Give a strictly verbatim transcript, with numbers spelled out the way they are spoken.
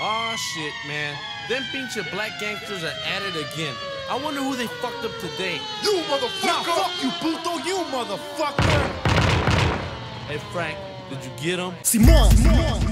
Aw, shit, man. Them pinche black gangsters are at it again. I wonder who they fucked up today. You motherfucker! Nah, fuck you, puto, you motherfucker! Hey, Frank, did you get him? Simon! Simon.